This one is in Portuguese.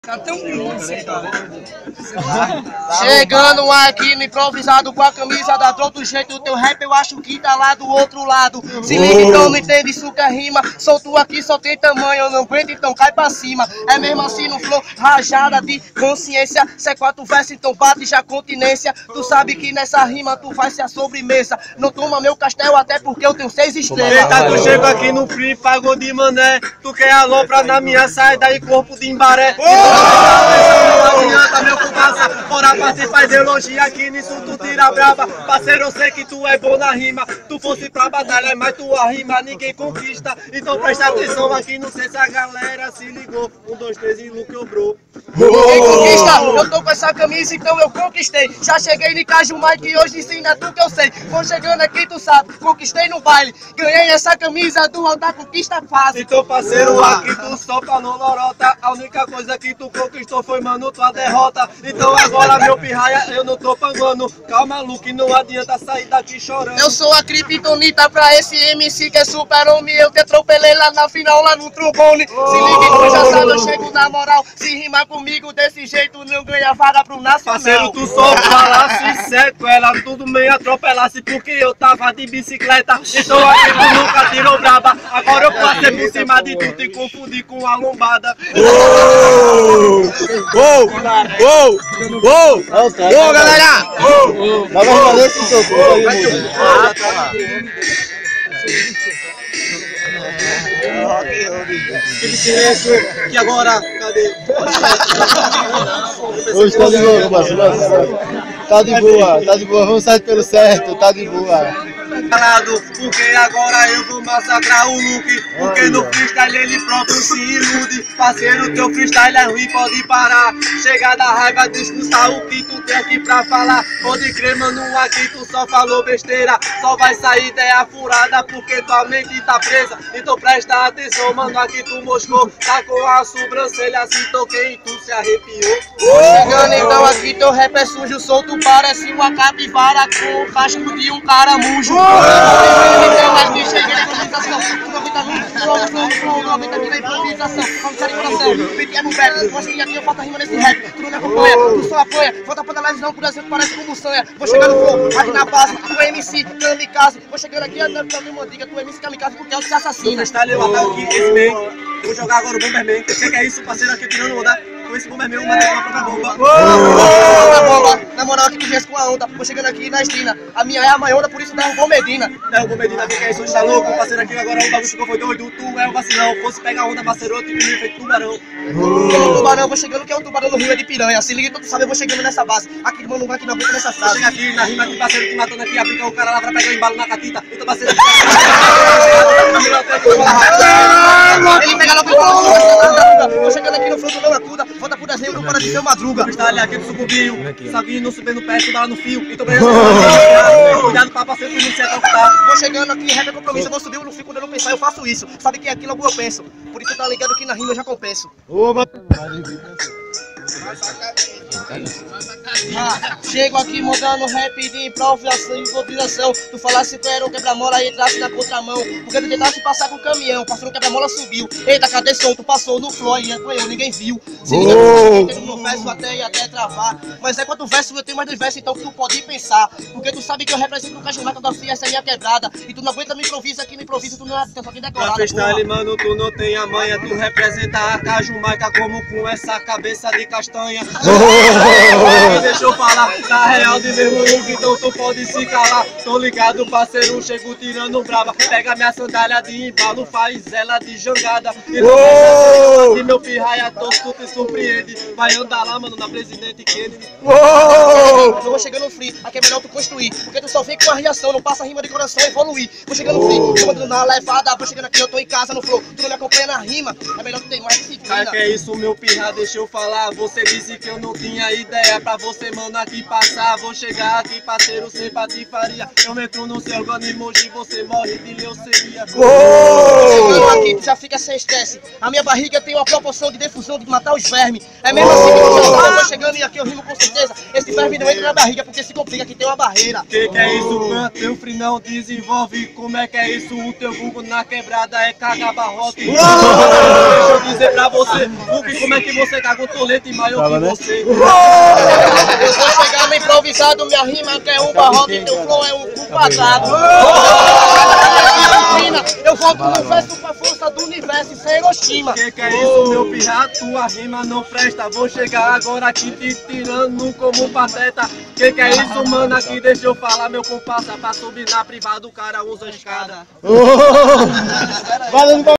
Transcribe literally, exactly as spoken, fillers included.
Tá tão chegando aqui no improvisado com a camisa da Drop do jeito do teu rap, eu acho que tá lá do outro lado. Se liga então, não entende isso que é rima. Solto aqui só tem tamanho, eu não aguento, então cai pra cima. É mesmo assim no flow, rajada de consciência. Se é quatro versos, então bate já continência. Tu sabe que nessa rima tu vai ser a sobremesa. Não toma meu castelo até porque eu tenho seis estrelas. Eita, tu chego aqui no free, pagou de mané. Tu quer alopra na minha saída e corpo de embaré. Não adianta meu fumaça, bora participar de ideologia aqui nisso tu tira braba. Parceiro, eu sei que tu é bom na rima. Tu fosse pra batalha, mas tua rima ninguém conquista. Então presta atenção aqui, não sei se a galera se ligou. Um, dois, três e Lu quebrou. Ninguém conquista, eu tô com essa camisa, então eu conquistei. Já cheguei no Cajumai que hoje ensina tudo que eu sei. Vou chegando aqui, tu sabe, conquistei no baile. Ganhei essa camisa do altar, conquista fácil. Então parceiro, aqui tu só pra não lorota. A única coisa que tu conquistou foi, mano, tua derrota. Então agora, meu pirraia, eu não tô pangando. Calma, Luke, não adianta sair daqui chorando. Eu sou a criptonita pra esse M C que é super homem. Eu te atropelei lá na final, lá no trombone. Se liga, tu já sabe, eu chego na moral. Se rimar comigo desse jeito, não ganha vaga pro nacional. Parceiro, tu só falasse sequela, tudo meio atropelasse porque eu tava de bicicleta. Então aqui tu nunca tirou braba. Agora eu passei por cima de tu e confundi com a lombada. Uou! Uou! Uou! Uou, galera! Uou! Mas vai valer esse socorro aí, mano. Aquele silêncio que agora, cadê? Hoje tá de boa, parceiro. Tá de boa, tá de boa. Vamos sair pelo certo, tá de boa. Calado, porque agora eu vou massacrar o Luke. Porque no freestyle ele próprio se ilude. Parceiro, teu freestyle é ruim, pode parar. Chega da raiva, discussar o que tu tem aqui pra falar. Pode crer, mano, aqui tu só falou besteira. Só vai sair ideia furada porque tua mente tá presa. Então presta atenção, mano, aqui tu moscou. Tá com a sobrancelha assim, toquei e tu se arrepiou. Tô chegando então aqui, teu rap é sujo, solto, parece uma capivara com o casco de um caramujo. Aqui cheguei na improvisação, tu não aguenta nunca, flow, flow, flow, não aguenta aqui na improvisação. Vamos sair coração, beat é no rap, mostra que aqui eu faço a rima nesse rap. Tu não me acompanha, tu só apoia, volta pra análise não, por exemplo, parece como sanha. Vou chegar no flow, aqui na base, tu é M C, kamikaze. Vou chegando aqui, andando pra minha diga, tu é M C kamikaze porque é o que se assassina. No freestyle eu ataco aqui, esse meio. Vou jogar agora o Bomberman. O que, que é isso, parceiro, aqui tirando onda? Com esse Bomberman eu mandei uma própria bomba. Bomba, na moral aqui que viesse com a onda. Vou chegando aqui na esquina, a minha é a maior onda, por isso derrubou Medina. Derrubou Medina, o que, que é isso? Tá louco, parceiro, aqui agora o bagulho ficou foi doido. Tu é o vacilão, fosse pegar onda, parceiro, eu te comi feito tubarão. Uh, tubarão, vou chegando que é um tubarão no rio é de piranha. Se liga, todo sabe, eu vou chegando nessa base. Aqui, mano, vai aqui na boca nessa sala. Chega aqui na rima de parceiro te matando aqui, aplica o cara lá pra pegar o embalo na catita. Então parceiro. Ele pega logo o vou chegando aqui no fruto da Nacuda, volta por dezembro para de seu madruga. Freestyle aqui do sucubinho, saguinho subindo pé, tudo lá no fio. Então beleza, cuidado pra parceiro que não se atrofitar. Vou chegando aqui, rap é compromisso, eu vou subir no fio quando eu não pensar, eu faço isso. Sabe que aqui logo eu penso, por isso tá ligado que na rima eu já compenso. Oba! Ah, chego aqui montando rap de improvisação e improvisação. Tu falasse que era um quebra-mola e entrasse na contramão. Porque tu tentasse passar com o caminhão, passou no quebra-mola, subiu. Eita, cadê som? Tu passou no flow e foi eu, ninguém viu. Se liga, tu no verso até e até travar. Mas é quanto verso eu tenho mais dois versos, então tu pode pensar. Porque tu sabe que eu represento o Cajumai, da Fia, essa é minha quebrada. E tu não aguenta me improvisa, aqui me improvisa, tu não é só quem decorada. Na freestyle, mano, tu não tem a manha. Tu representa a Cajumaica como com essa cabeça de castanha. Deixa eu falar, na real de mesmo look, então tu pode se calar. Tô ligado, parceiro, chego tirando brava. Pega minha sandália de embalo, faz ela de jangada. E não de meu pirraia, tô tu te surpreende. Vai andar lá, mano, na Presidente Kennedy. Eu vou chegando no free, aqui é melhor tu construir. Porque tu só vem com a reação, não passa rima de coração, evoluir. Vou chegando no free, tô mandando na levada. Vou chegando aqui, eu tô em casa no flow. Tu não me acompanha na rima, é melhor tu ter mais disciplina. Sabe que é isso, meu pirra, deixa eu falar. Você disse que eu não tinha ideia pra você, mano, aqui passar. Vou chegar aqui, parceiro, sem patifaria. Eu entro no seu organismo e você morre de leucemia. Chegando aqui, tu já fica sem estresse. A minha barriga tem uma proporção de defusão de matar os vermes. É mesmo assim que você sabe, eu vou chegando e aqui eu rimo com certeza. Esse verme não entra na barriga porque se complica, que tem uma barreira. Que que é isso, mano? Teu free não desenvolve. Como é que é isso? O teu Google na quebrada é cagar barrote. Deixa eu dizer pra você, Google, como é que você caga um tolete maior que você? Eu vou chegar no improvisado, minha rima que é um barrote, teu flow é um cu quadrado. Eu volto no verso com a força do universo sem Hiroshima. Que que é isso, meu pirata? Tua rima não presta. Vou chegar agora aqui te tirando como um pateta. Que que é isso, mano? Aqui deixa eu falar, meu comparsa. Pra subir na privada o cara usa escada. Valeu,